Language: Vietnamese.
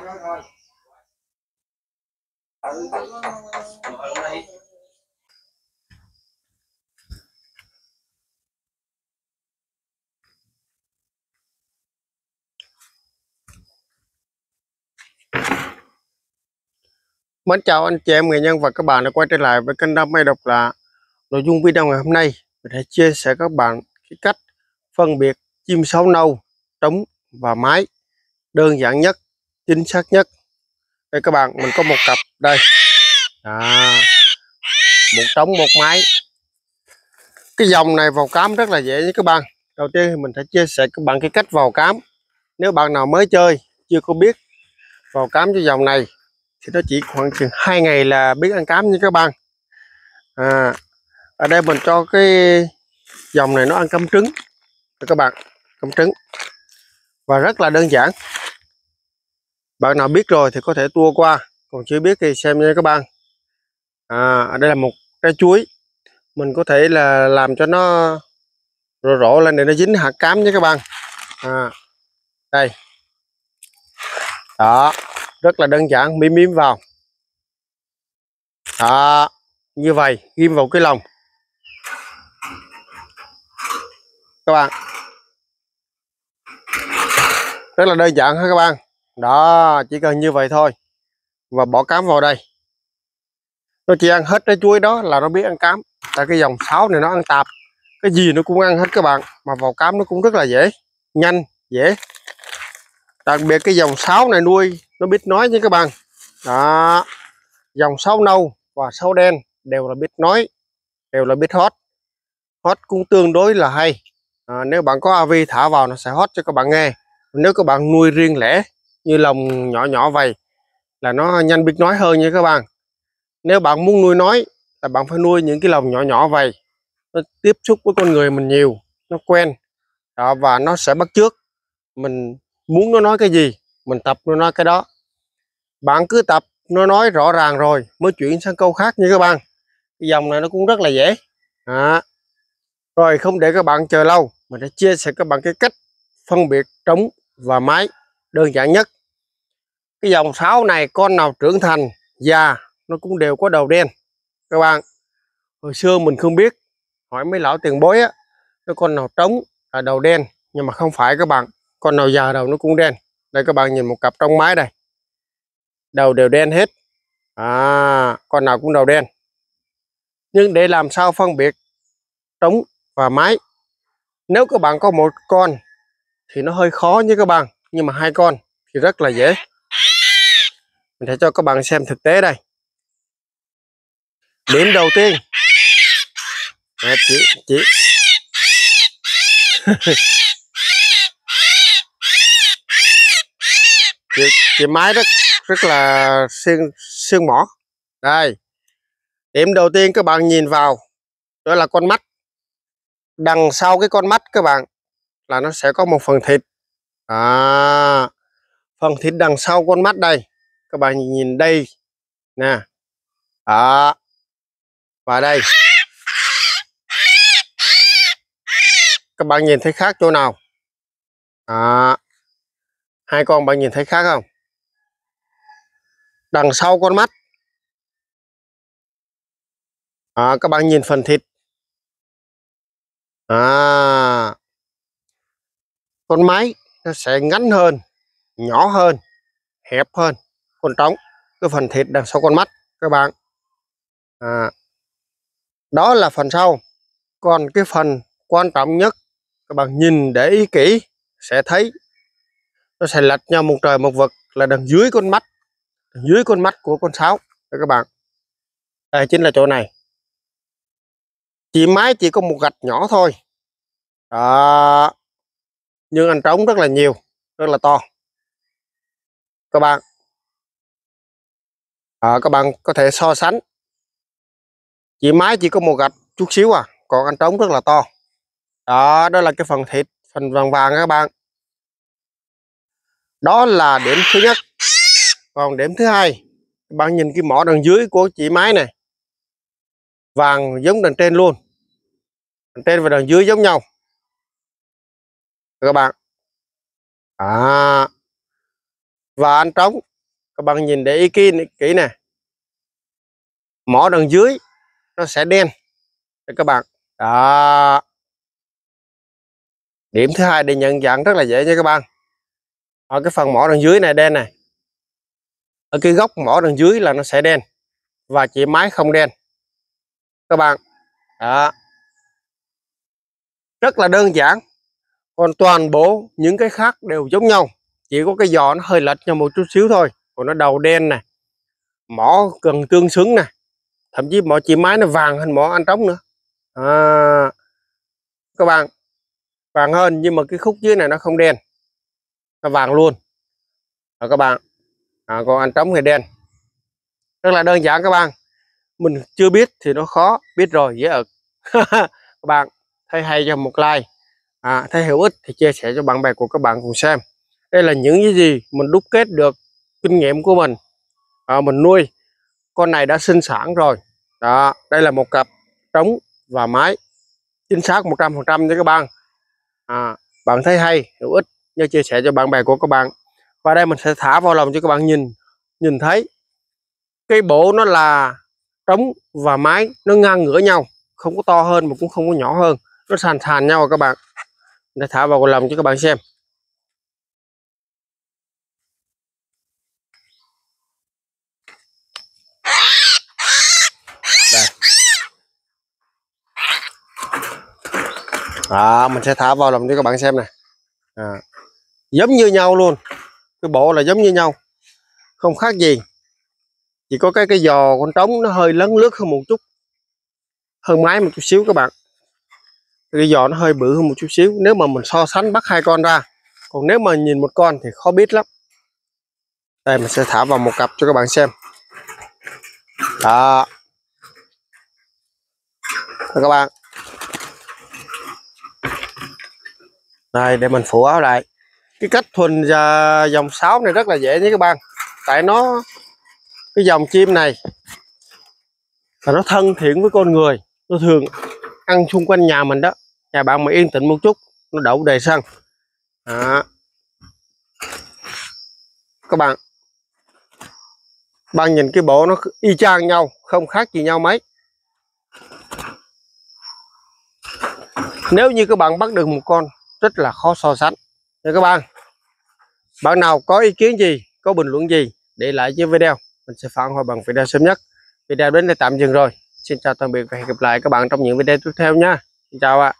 Mến chào anh chị em, người nhân và các bạn đã quay trở lại với kênh Đam mê độc lạ. Nội dung video ngày hôm nay mình sẽ chia sẻ các bạn cái cách phân biệt chim sáo nâu, trống và mái đơn giản nhất, chính xác nhất. Đây các bạn, mình có một cặp đây, một trống một mái. Cái dòng này vào cám rất là dễ nha các bạn. Đầu tiên thì mình sẽ chia sẻ các bạn cái cách vào cám. Nếu bạn nào mới chơi chưa có biết vào cám cho dòng này thì nó chỉ khoảng chừng 2 ngày là biết ăn cám nha các bạn. Ở đây mình cho cái dòng này nó ăn cám trứng các bạn, cám trứng và rất là đơn giản. Bạn nào biết rồi thì có thể tua qua, còn chưa biết thì xem nha các bạn. Ở đây là một trái chuối, mình có thể là làm cho nó rộ rộ lên để nó dính hạt cám nhé các bạn. Đây đó, rất là đơn giản, miếm miếm vào đó, như vậy ghim vào cái lồng các bạn, rất là đơn giản ha các bạn. Đó, chỉ cần như vậy thôi và bỏ cám vào đây. Nó chỉ ăn hết trái chuối đó là nó biết ăn cám. Tại cái dòng sáo này nó ăn tạp, cái gì nó cũng ăn hết các bạn, mà vào cám nó cũng rất là dễ, nhanh, dễ. Đặc biệt cái dòng sáo này nuôi nó biết nói với các bạn. Đó, dòng sáo nâu và sáo đen đều là biết nói, đều là biết hót. Hót cũng tương đối là hay. Nếu bạn có AV thả vào nó sẽ hót cho các bạn nghe. Nếu các bạn nuôi riêng lẻ như lồng nhỏ nhỏ vậy là nó nhanh biết nói hơn nha các bạn. Nếu bạn muốn nuôi nói là bạn phải nuôi những cái lồng nhỏ nhỏ vậy, nó tiếp xúc với con người mình nhiều, nó quen đó, và nó sẽ bắt chước. Mình muốn nó nói cái gì mình tập nó nói cái đó. Bạn cứ tập nó nói rõ ràng rồi mới chuyển sang câu khác nha các bạn. Cái dòng này nó cũng rất là dễ. Rồi không để các bạn chờ lâu, mình sẽ chia sẻ các bạn cái cách phân biệt trống và mái đơn giản nhất. Cái dòng sáo này con nào trưởng thành già nó cũng đều có đầu đen các bạn. Hồi xưa mình không biết, hỏi mấy lão tiền bối á, cái con nào trống là đầu đen, nhưng mà không phải các bạn, con nào già đầu nó cũng đen. Đây các bạn nhìn một cặp trong mái đây, đầu đều đen hết, con nào cũng đầu đen. Nhưng để làm sao phân biệt trống và mái, nếu các bạn có một con thì nó hơi khó nhé các bạn, nhưng mà hai con thì rất là dễ. Mình sẽ cho các bạn xem thực tế đây. Điểm đầu tiên chị chị mái rất là xương mỏ. Đây, điểm đầu tiên các bạn nhìn vào đó là con mắt. Đằng sau cái con mắt các bạn là nó sẽ có một phần thịt. Phần thịt đằng sau con mắt đây, các bạn nhìn đây nè, và đây các bạn nhìn thấy khác chỗ nào? Hai con bạn nhìn thấy khác không? Đằng sau con mắt, các bạn nhìn phần thịt, con mái nó sẽ ngắn hơn, nhỏ hơn, hẹp hơn con trống. Cái phần thịt đằng sau con mắt các bạn, đó là phần sau. Còn cái phần quan trọng nhất, các bạn nhìn để ý kỹ sẽ thấy nó sẽ lệch nhau một trời một vực, là đằng dưới con mắt, đằng dưới con mắt của con sáo. Đây các bạn, đây chính là chỗ này. Chỉ mái chỉ có một gạch nhỏ thôi đó, nhưng anh trống rất là nhiều, rất là to các bạn. Các bạn có thể so sánh, chỉ mái chỉ có một gạch chút xíu còn anh trống rất là to đó. Đó là cái phần thịt, phần vàng vàng các bạn. Đó là điểm thứ nhất. Còn điểm thứ hai, các bạn nhìn cái mỏ đằng dưới của chỉ mái này, vàng giống đằng trên luôn, đằng trên và đằng dưới giống nhau các bạn. Và anh trống các bạn nhìn để ý kỹ nè, mỏ đằng dưới nó sẽ đen để các bạn. Đó, điểm thứ hai để nhận dạng rất là dễ nha các bạn. Ở cái phần mỏ đằng dưới này đen này, ở cái góc mỏ đằng dưới là nó sẽ đen và chỉ máy không đen các bạn. Đó, rất là đơn giản. Còn toàn bộ những cái khác đều giống nhau, chỉ có cái giò nó hơi lệch nhau một chút xíu thôi. Còn nó đầu đen này, mỏ gần tương xứng nè, thậm chí mỏ chỉ máy nó vàng hơn mỏ anh trống nữa. Các bạn, vàng hơn nhưng mà cái khúc dưới này nó không đen, nó vàng luôn. Các bạn, còn anh trống thì đen. Rất là đơn giản các bạn. Mình chưa biết thì nó khó, biết rồi dễ ực. Các bạn thấy hay cho một like, thấy hữu ích thì chia sẻ cho bạn bè của các bạn cùng xem. Đây là những cái gì mình đúc kết được kinh nghiệm của mình. Mình nuôi con này đã sinh sản rồi. Đó, đây là một cặp trống và mái chính xác 100% nha các bạn. Bạn thấy hay hữu ích nhớ chia sẻ cho bạn bè của các bạn. Và đây mình sẽ thả vào lòng cho các bạn nhìn thấy cái bộ nó là trống và mái nó ngang ngửa nhau, không có to hơn mà cũng không có nhỏ hơn, nó sàn sàn nhau các bạn. Để thả vào lòng cho các bạn xem. Đây. Mình sẽ thả vào lòng cho các bạn xem này. Giống như nhau luôn, cái bộ là giống như nhau, không khác gì, chỉ có cái giò con trống nó hơi lấn lướt hơn một chút, hơn mái một chút xíu các bạn. Cái giò nó hơi bự hơn một chút xíu nếu mà mình so sánh bắt hai con ra. Còn nếu mà nhìn một con thì khó biết lắm. Đây mình sẽ thả vào một cặp cho các bạn xem. Đó. Rồi các bạn. Đây để mình phủ áo lại. Cái cách thuần dòng sáo này rất là dễ nhé các bạn. Tại cái dòng chim này là nó thân thiện với con người, nó thường ăn xung quanh nhà mình đó. Nhà bạn mà yên tĩnh một chút nó đậu đầy sân. Các bạn nhìn cái bộ nó y chang nhau, không khác gì nhau mấy. Nếu như các bạn bắt được một con rất là khó so sánh nha các bạn. Bạn nào có ý kiến gì, có bình luận gì để lại dưới video, mình sẽ phản hồi bằng video sớm nhất. Video đến đây tạm dừng rồi. Xin chào tạm biệt và hẹn gặp lại các bạn trong những video tiếp theo nha. Xin chào ạ.